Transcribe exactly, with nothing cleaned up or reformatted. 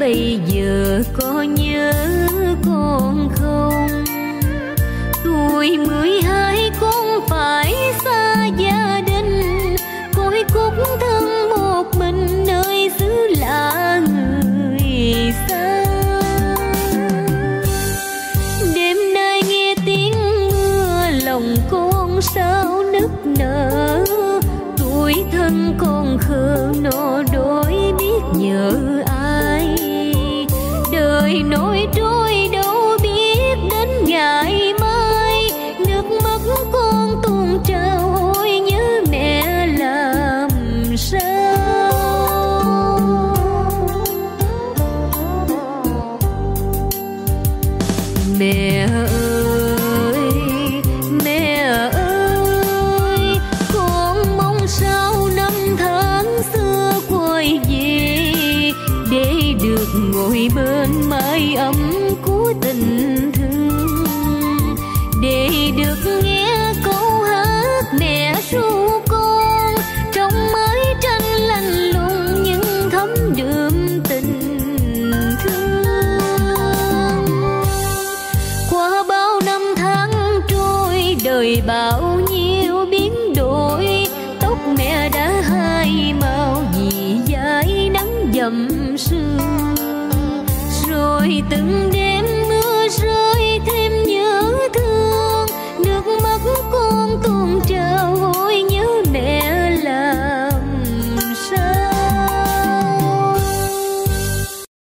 bây giờ có nhớ con không? Tuổi mười hai con phải xa gia đình, côi cút thân một mình nơi xứ lạ người xa. Đêm nay nghe tiếng mưa lòng con sao nức nở, tuổi thân con khờ nọ đôi biết nhớ ai. Đời nổi trôi đâu biết đến ngày mai, nước mắt con tuôn trào ôi nhớ mẹ làm sao. Mẹ ơi, mẹ ơi, con mong sao năm tháng xưa quay về, để được ngồi bên mái ấm của tình thương, để được nghe câu hát mẹ ru con trong mái tranh lạnh lùng nhưng thấm đượm tình thương. Qua bao năm tháng trôi đời bao nhiêu biến đổi, tóc mẹ đã hai màu vì dãi nắng dầm sương, rồi từng